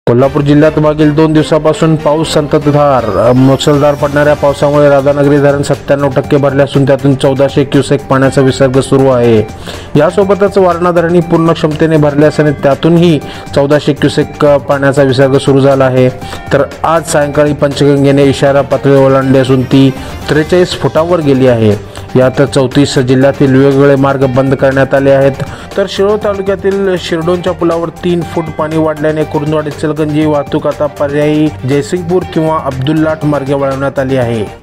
कोल्हापूर जिल्ह्यात मागील 2 दिवसापासून पाऊस संततधार मुसळधार पडणाऱ्या पावसामुळे राधानगरी धरण 97% भरले असून त्यातून 1400 क्युसेक पाण्याचा विसर्ग सुरू आहे। यासोबतच वारणा धरणही पूर्ण क्षमतेने भरले असल्याने त्यातूनही 1400 क्युसेक पाण्याचा विसर्ग सुरू झाला आहे। तर आज सायंकाळी पंचगंगेने इशारा पातळी ओलांडली असून ती 43 फुटावर गेली आहे। यात 34 जिल्ह्यातील वेगवेगळे मार्ग बंद करण्यात आले आहेत। तर शिरोळ तालुक्यातील शिरडोनच्या पुलावर 3 फूट पाणी वाढल्याने कुरुंदवाड इचलकरंजी वाहतूक आता पर्यायी जयसिंगपूर किंवा अब्दुल्लाट मार्गे वळवण्यात आली आहे।